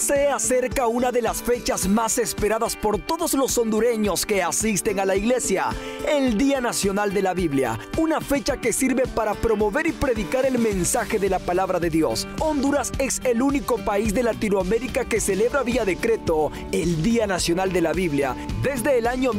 Se acerca una de las fechas más esperadas por todos los hondureños que asisten a la iglesia, el Día Nacional de la Biblia, una fecha que sirve para promover y predicar el mensaje de la palabra de Dios. Honduras es el único país de Latinoamérica que celebra vía decreto el Día Nacional de la Biblia desde el año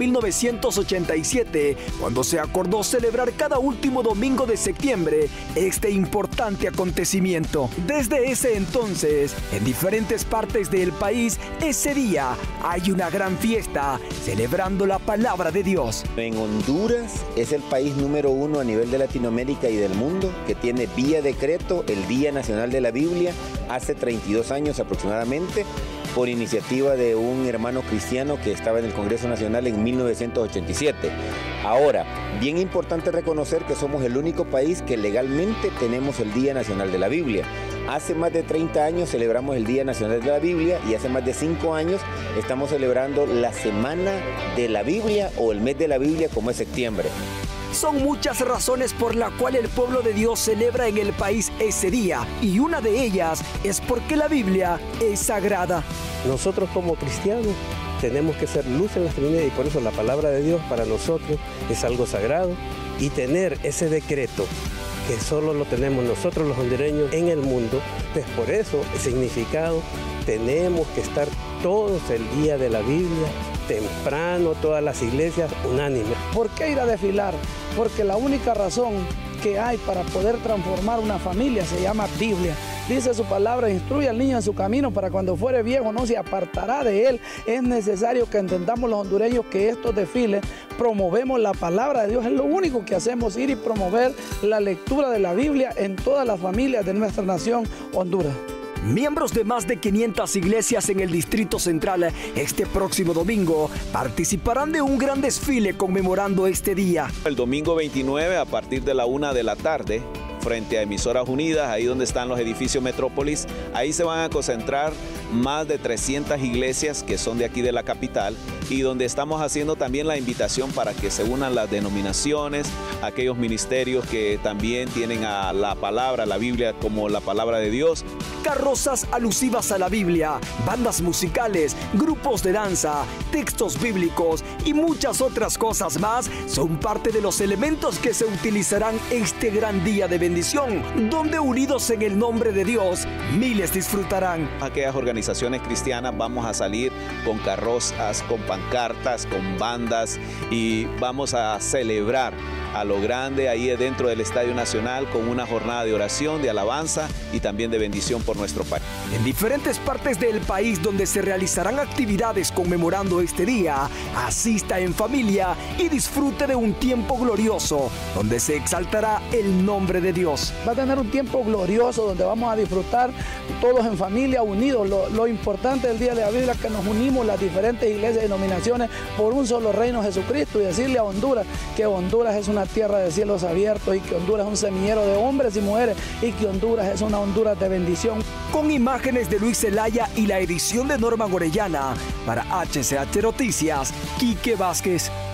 1987, cuando se acordó celebrar cada último domingo de septiembre este importante acontecimiento. Desde ese entonces, en diferentes partes del país, ese día hay una gran fiesta celebrando la palabra de Dios. En Honduras es el país número 1 a nivel de Latinoamérica y del mundo que tiene vía decreto el Día Nacional de la Biblia hace 32 años aproximadamente, por iniciativa de un hermano cristiano que estaba en el Congreso Nacional en 1987. Ahora, bien importante reconocer que somos el único país que legalmente tenemos el Día Nacional de la Biblia. Hace más de 30 años celebramos el Día Nacional de la Biblia y hace más de 5 años estamos celebrando la Semana de la Biblia o el mes de la Biblia, como es septiembre. Son muchas razones por las cuales el pueblo de Dios celebra en el país ese día, y una de ellas es porque la Biblia es sagrada. Nosotros como cristianos tenemos que ser luz en las tinieblas y por eso la palabra de Dios para nosotros es algo sagrado, y tener ese decreto que solo lo tenemos nosotros los hondureños en el mundo, pues por eso el significado tenemos que estar todos el día de la Biblia, temprano, todas las iglesias unánimes. ¿Por qué ir a desfilar? Porque la única razón que hay para poder transformar una familia se llama Biblia. Dice su palabra: instruye al niño en su camino, para cuando fuere viejo no se apartará de él. Es necesario que entendamos los hondureños que estos desfiles promovemos la palabra de Dios. Es lo único que hacemos, ir y promover la lectura de la Biblia en todas las familias de nuestra nación Honduras. Miembros de más de 500 iglesias en el Distrito Central este próximo domingo participarán de un gran desfile conmemorando este día. El domingo 29 a partir de la 1 de la tarde, frente a Emisoras Unidas, ahí donde están los edificios Metrópolis, ahí se van a concentrar más de 300 iglesias que son de aquí de la capital, y donde estamos haciendo también la invitación para que se unan las denominaciones, aquellos ministerios que también tienen a la palabra, la Biblia como la palabra de Dios. Carrozas alusivas a la Biblia, bandas musicales, grupos de danza, textos bíblicos y muchas otras cosas más son parte de los elementos que se utilizarán este gran día de bendición, donde unidos en el nombre de Dios, miles disfrutarán. Aquellas organizaciones cristianas vamos a salir con carrozas, con pancartas, con bandas, y vamos a celebrar a lo grande ahí dentro del Estadio Nacional con una jornada de oración, de alabanza y también de bendición por nuestro país. En diferentes partes del país donde se realizarán actividades conmemorando este día, asista en familia y disfrute de un tiempo glorioso donde se exaltará el nombre de Dios. Va a tener un tiempo glorioso donde vamos a disfrutar todos en familia, unidos. Lo importante del Día de la Biblia es que nos unimos las diferentes iglesias y denominaciones por un solo reino, Jesucristo, y decirle a Honduras que Honduras es una tierra de cielos abiertos y que Honduras es un semillero de hombres y mujeres y que Honduras es una Honduras de bendición. Con imágenes de Luis Zelaya y la edición de Norma Orellana, para HCH Noticias, Quique Vázquez.